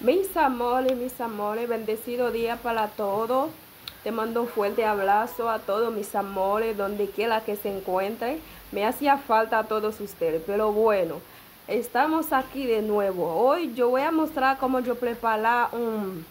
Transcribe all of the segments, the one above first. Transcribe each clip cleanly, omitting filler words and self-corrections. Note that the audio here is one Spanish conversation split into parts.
Mis amores, bendecido día para todos. Te mando un fuerte abrazo a todos mis amores, donde quiera que se encuentren. Me hacía falta a todos ustedes, pero bueno, estamos aquí de nuevo. Hoy yo voy a mostrar cómo yo preparar un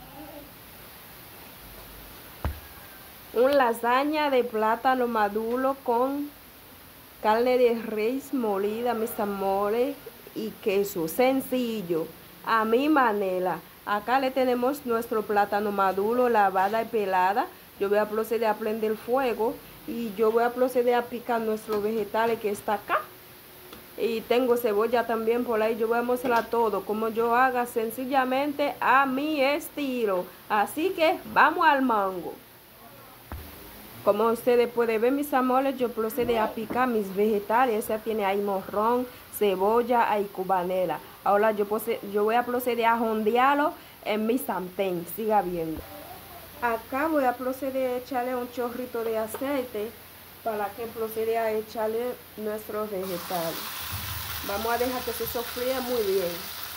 lasaña de plátano maduro con carne de res molida, mis amores, y queso. Sencillo, a mi manera. Acá le tenemos nuestro plátano maduro, lavada y pelada. Yo voy a proceder a prender el fuego y yo voy a proceder a picar nuestros vegetales que está acá. Y tengo cebolla también por ahí. Yo voy a mostrar todo como yo haga, sencillamente a mi estilo. Así que vamos al mango. Como ustedes pueden ver, mis amores, yo procedí a picar mis vegetales. Esa tiene ahí morrón, cebolla y cubanera. Ahora yo voy a proceder a jondearlo en mi sartén. Siga viendo. Acá voy a proceder a echarle un chorrito de aceite para que proceda a echarle nuestros vegetales. Vamos a dejar que se sofría muy bien.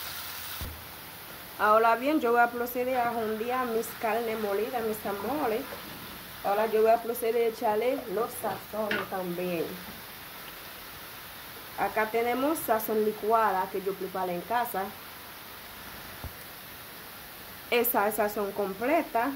Ahora bien, yo voy a proceder a jondear mis carnes molidas, mis amores. Ahora yo voy a proceder a echarle los sazones también. Acá tenemos sazón licuada que yo preparé en casa. Esa es sazón completa.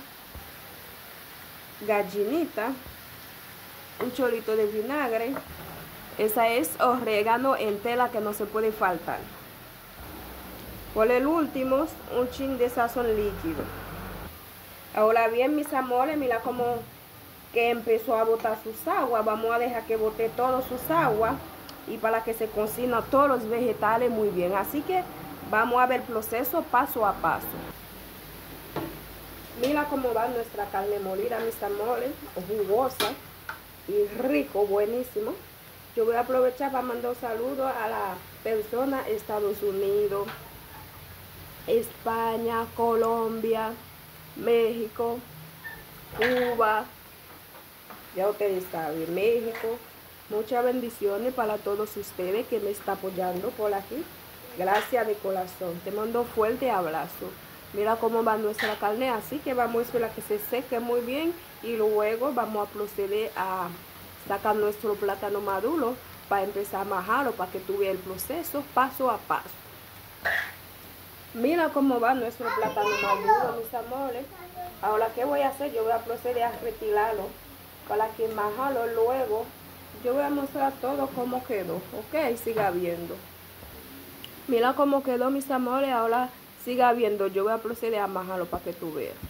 Gallinita. Un chorrito de vinagre. Esa es orégano en tela que no se puede faltar. Por el último, un chin de sazón líquido. Ahora bien, mis amores, mira cómo que empezó a botar sus aguas. Vamos a dejar que bote todas sus aguas y para que se cocinan todos los vegetales muy bien. Así que vamos a ver el proceso paso a paso. Mira cómo va nuestra carne molida, mis amores, jugosa y rico, buenísimo. Yo voy a aprovechar para mandar saludos a la persona de Estados Unidos, España, Colombia, México, Cuba. Ya ustedes saben, México. Muchas bendiciones para todos ustedes que me están apoyando por aquí. Gracias de corazón. Te mando un fuerte abrazo. Mira cómo va nuestra carne, así que vamos a esperar que se seque muy bien. Y luego vamos a proceder a sacar nuestro plátano maduro para empezar a majarlo, para que tú veas el proceso paso a paso. Mira cómo va nuestro plátano maduro, mis amores. Ahora, ¿qué voy a hacer? Yo voy a proceder a retirarlo para que majarlo luego. Yo voy a mostrar todo cómo quedó, ok, siga viendo. Mira cómo quedó, mis amores. Ahora siga viendo, yo voy a proceder a majarlo para que tú veas.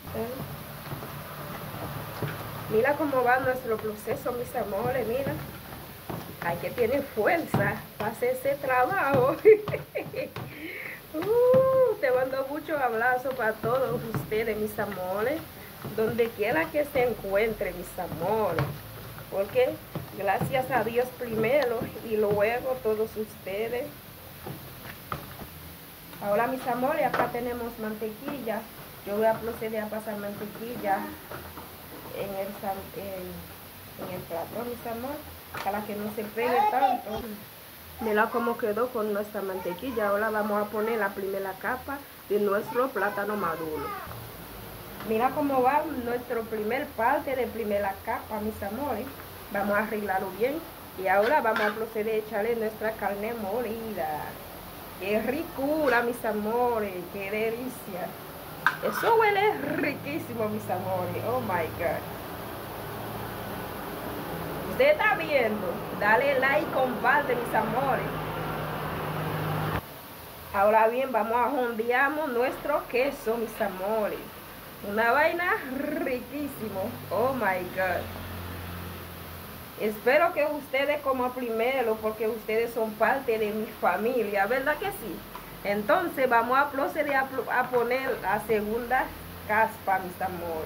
Mira cómo va nuestro proceso, mis amores, mira. Ay, que tiene fuerza para hacer ese trabajo. Te mando muchos abrazos para todos ustedes, mis amores. Donde quiera que se encuentren, mis amores. Porque gracias a Dios primero y luego todos ustedes. Ahora, mis amores, acá tenemos mantequilla. Yo voy a proceder a pasar mantequilla en el plato, mis amores, para que no se pegue tanto. Mira cómo quedó con nuestra mantequilla. Ahora vamos a poner la primera capa de nuestro plátano maduro. Mira cómo va nuestro primer parte de primera capa, mis amores. Vamos a arreglarlo bien. Y ahora vamos a proceder a echarle nuestra carne molida. ¡Qué ricura, mis amores! ¡Qué delicia! Eso huele riquísimo, mis amores. ¡Oh, my God! Usted está viendo. Dale like y comparte, mis amores. Ahora bien, vamos a jondear nuestro queso, mis amores. Una vaina riquísimo. Oh my God. Espero que ustedes coman primero porque ustedes son parte de mi familia, ¿verdad que sí? Entonces vamos a proceder a poner la segunda caspa, mis amores.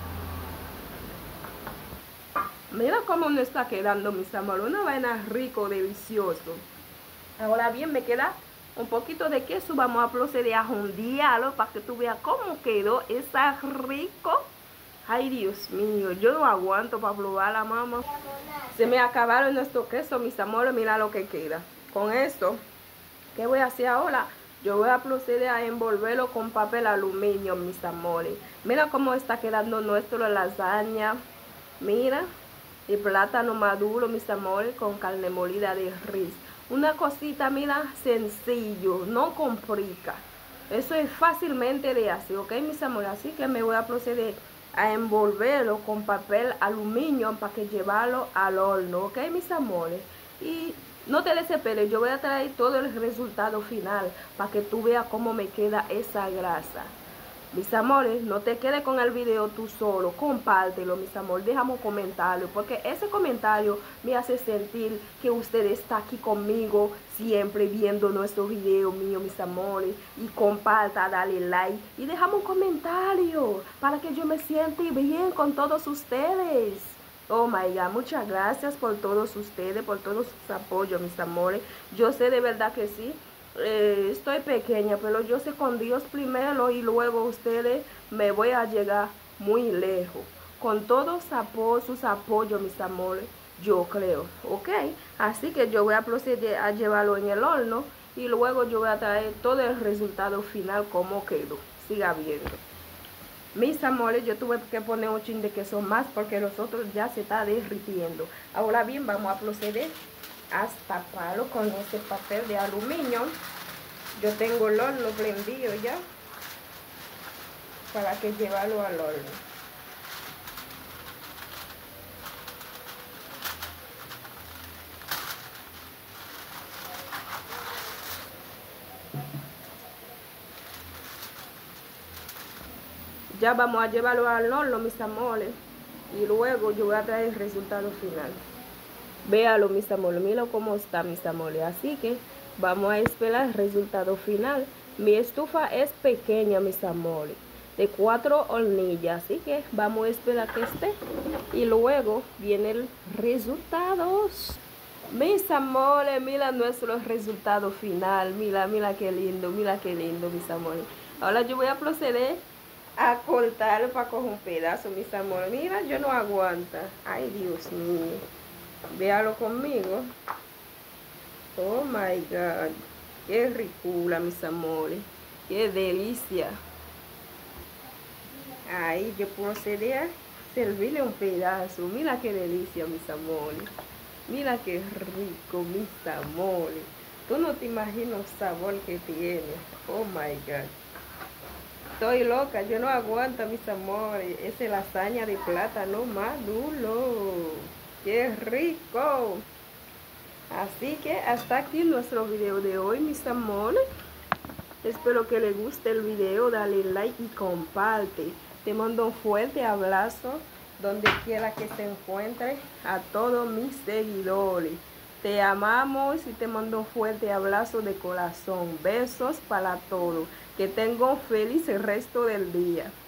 Mira cómo nos está quedando, mis amores. Una vaina rico, delicioso. Ahora bien, me queda un poquito de queso. Vamos a proceder a jondearlo para que tú veas cómo quedó. Está rico. Ay, Dios mío, yo no aguanto para probarla, mamá. Se me acabaron nuestro queso, mis amores. Mira lo que queda. Con esto, ¿qué voy a hacer ahora? Yo voy a proceder a envolverlo con papel aluminio, mis amores. Mira cómo está quedando nuestra lasaña. Mira, el plátano maduro, mis amores, con carne molida de res. Una cosita, mira, sencillo, no complica. Eso es fácilmente de hacer, ¿ok, mis amores? Así que me voy a proceder a envolverlo con papel aluminio para que llevarlo al horno, ¿ok, mis amores? Y no te desesperes, yo voy a traer todo el resultado final para que tú veas cómo me queda esa grasa. Mis amores, no te quedes con el video tú solo, compártelo, mis amores, déjame un comentario, porque ese comentario me hace sentir que usted está aquí conmigo, siempre viendo nuestro video mío, mis amores, y comparta, dale like, y déjame un comentario, para que yo me sienta bien con todos ustedes. Oh my God, muchas gracias por todos ustedes, por todos sus apoyos, mis amores. Yo sé de verdad que sí. Estoy pequeña, pero yo sé con Dios primero y luego ustedes me voy a llegar muy lejos. Con todos sus apoyos, mis amores, yo creo, ¿ok? Así que yo voy a proceder a llevarlo en el horno y luego yo voy a traer todo el resultado final como quedó. Siga viendo. Mis amores, yo tuve que poner un chin de queso más porque los otros ya se está derritiendo. Ahora bien, vamos a proceder a taparlo con este papel de aluminio. Yo tengo el horno prendido ya para que llevarlo al horno. Ya vamos a llevarlo al horno, mis amores, y luego yo voy a traer el resultado final. Véalo, mis amores, mira cómo está, mis amores. Así que vamos a esperar el resultado final. Mi estufa es pequeña, mis amores, de 4 hornillas, así que vamos a esperar que esté y luego viene el resultado. Mis amores, mira nuestro resultado final. Mira, mira qué lindo, mis amores. Ahora yo voy a proceder a cortarlo para coger un pedazo, mis amores. Mira, yo no aguanta. Ay, Dios mío. Véalo conmigo. Oh my God. Qué ricura, mis amores. Qué delicia. Ahí yo procedí a servirle un pedazo. Mira qué delicia, mis amores. Mira qué rico, mis amores. Tú no te imaginas el sabor que tiene. Oh my God. Estoy loca, yo no aguanto, mis amores. Esa lasaña de plátano maduro. ¡Qué rico! Así que hasta aquí nuestro video de hoy, mis amores. Espero que les guste el video. Dale like y comparte. Te mando un fuerte abrazo donde quiera que se encuentre a todos mis seguidores. Te amamos y te mando un fuerte abrazo de corazón. Besos para todos. Que tengan un feliz resto del día.